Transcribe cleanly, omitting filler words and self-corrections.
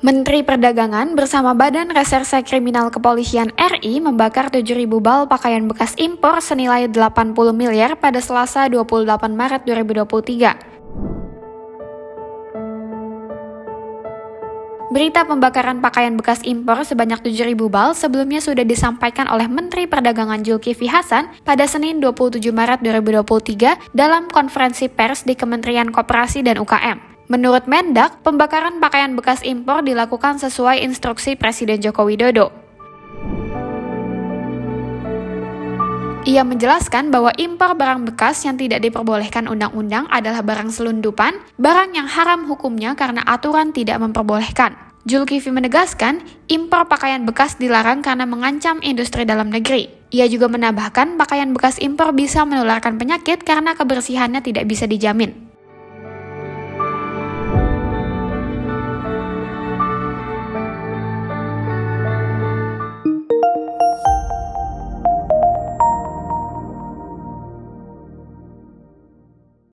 Menteri Perdagangan bersama Badan Reserse Kriminal Kepolisian RI membakar 7.000 bal pakaian bekas impor senilai 80 miliar pada Selasa 28 Maret 2023. Berita pembakaran pakaian bekas impor sebanyak 7.000 bal sebelumnya sudah disampaikan oleh Menteri Perdagangan Zulkifli Hasan pada Senin 27 Maret 2023 dalam konferensi pers di Kementerian Koperasi dan UKM. Menurut Mendak, pembakaran pakaian bekas impor dilakukan sesuai instruksi Presiden Joko Widodo. Ia menjelaskan bahwa impor barang bekas yang tidak diperbolehkan undang-undang adalah barang selundupan, barang yang haram hukumnya karena aturan tidak memperbolehkan. Zulkifli menegaskan, impor pakaian bekas dilarang karena mengancam industri dalam negeri. Ia juga menambahkan pakaian bekas impor bisa menularkan penyakit karena kebersihannya tidak bisa dijamin.